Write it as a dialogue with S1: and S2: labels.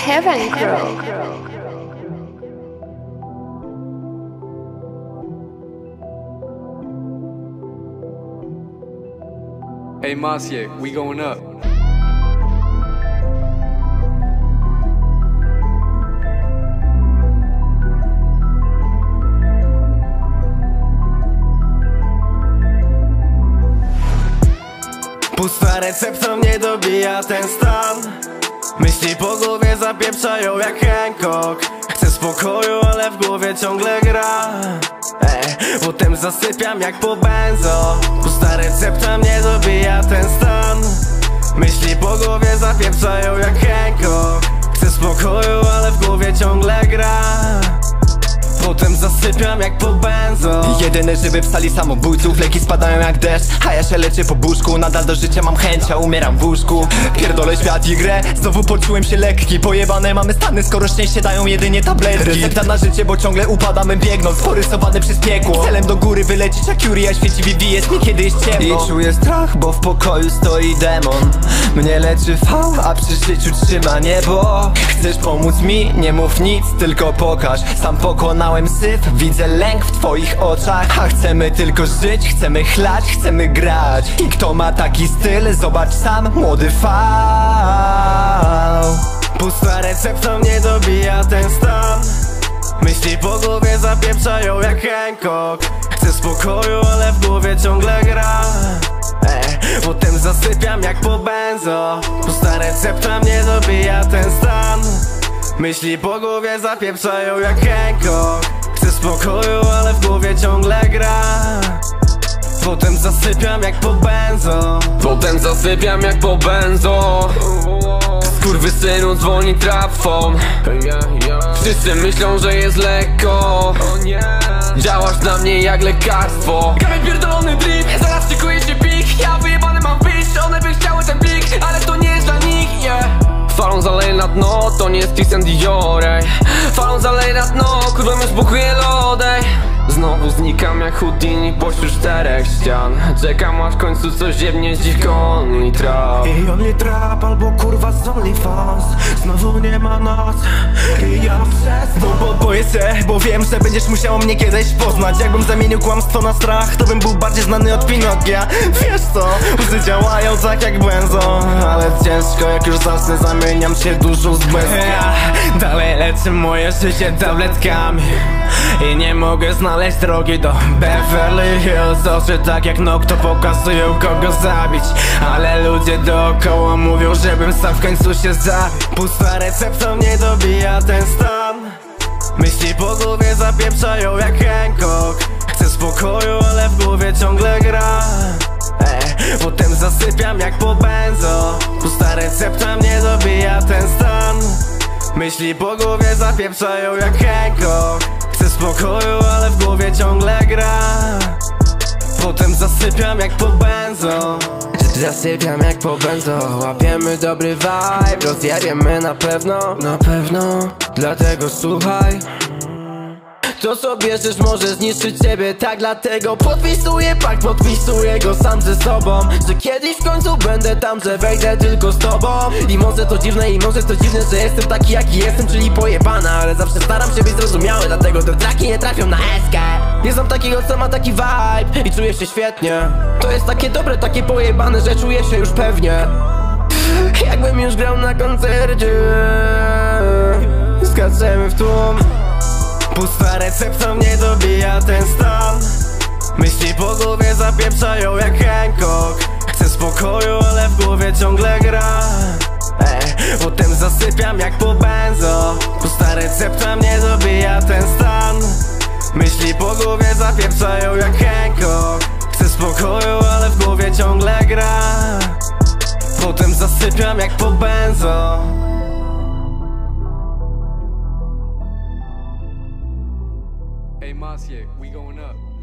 S1: Heaven Crew.
S2: Hey Maciek, we going up.
S3: Pusta recepta mnie dobija ten stan. Myśli po głowie zapieprzają jak Hancock. Chcę spokoju, ale w głowie ciągle gra. Potem zasypiam jak po benzo. Pusta recepta mnie dobija ten stan. Myśli po głowie zapieprzają jak Hancock. Chcę spokoju, ale w głowie ciągle gra. Potem zasypiam jak po benzo.
S4: Jedyne żywy w sali samobójców. Leki spadają jak deszcz, a ja się leczę po buszku. Nadal do życia mam chęć, a umieram w łóżku. Pierdolę świat i grę, znowu poczułem się lekki. Pojebane mamy stany, skoro szczęście dają jedynie tabletki. Recepta na życie, bo ciągle upadamy biegnąc, porysowane przez piekło. Celem do góry wylecieć jak Yuri, a świeci VVS mi kiedy jest ciemno. I czuję strach, bo w pokoju stoi demon. Mnie leczy V, a przy życiu trzyma niebo. Chcesz pomóc mi? Nie mów nic, tylko pokaż. Sam pokonałem syf, widzę lęk w twoich oczach. A chcemy tylko żyć, chcemy chlać, chcemy grać. I kto ma taki styl? Zobacz sam, młody V.
S3: Pusta recepta mnie dobija ten stan. Myśli po głowie zapieprzają jak Hancock. Chcę spokoju, ale w głowie ciągle gra. Potem zasypiam jak po benzo. Pusta recepta mnie dobija ten stan. Myśli po głowie zapieprzają jak Hancock. Chcę spokoju, ale w głowie ciągle gra. Potem zasypiam jak po benzo.
S5: Potem zasypiam jak po benzo. Skurwysynu dzwoni trapfon. Wszyscy myślą, że jest lekko. Działasz na mnie jak lekarstwo. Gramy pierdolony drip, zaraz szykuje się pik. Ja wyjebany mam wyjść, one by chciały ten plik, ale to nie jest dla nich, yeah. Falą zaleje na dno, to nie jest Christian Dior. Falą zaleje na dno, kurwa mnie zbukuje lodej. Znowu znikam jak Houdini pośród czterech ścian. Czekam aż w końcu coś ziemnie dziwko only trap.
S3: I only trap albo kurwa z OnlyFans. Znowu nie ma noc i ja boję się, bo wiem, że będziesz musiał mnie kiedyś poznać. Jakbym zamienił kłamstwo na strach, to bym był bardziej znany od Pinokia. Wiesz co, łzy działają tak jak benzo. Ale ciężko, jak już zasnę, zamieniam się dużo z bezkiem. Dalej leczę moje życie tabletkami i nie mogę znaleźć drogi do Beverly Hills. Oczy tak jak Nocto pokazują kogo zabić, ale ludzie dookoła mówią, żebym sam w końcu się zabił. Pusta recepta mnie dobija ten stan. Myśli po głowie zapieprzają jak Hancock. Chcę spokoju, ale w głowie ciągle gra. Potem zasypiam jak po benzo. Pusta recepta mnie dobija ten stan. Myśli po głowie zapieprzają jak Hancock. Chcę spokoju, ale w głowie ciągle gra. Potem zasypiam jak po benzo. Zasypiam jak po benzo. Łapiemy dobry vibe, rozjawiemy na pewno. Dlatego słuchaj. To co bierzesz może zniszczyć ciebie, tak dlatego podpisuję pakt, podpisuję go sam ze sobą. Że kiedyś w końcu będę tam, że wejdę tylko z tobą. I może to dziwne, że jestem taki jaki jestem, czyli pojebana. Ale zawsze staram się być zrozumiały, dlatego te traki nie trafią na eskę. Nie znam takiego, co ma taki vibe i czuję się świetnie. To jest takie dobre, takie pojebane, że czuję się już pewnie, jakbym już grał na koncercie. Skaczemy w tłum. Pusta recepta mnie dobija ten stan. Myśli po głowie zapieprzają jak Hancock. Chcę spokoju, ale w głowie ciągle gra. Potem zasypiam jak po benzo. Pusta recepta mnie dobija ten stan. Myśli po głowie zapieprzają jak Hancock. Chcę spokoju, ale w głowie ciągle gra. Potem zasypiam jak po benzo.
S2: Hey Maciek, we going up.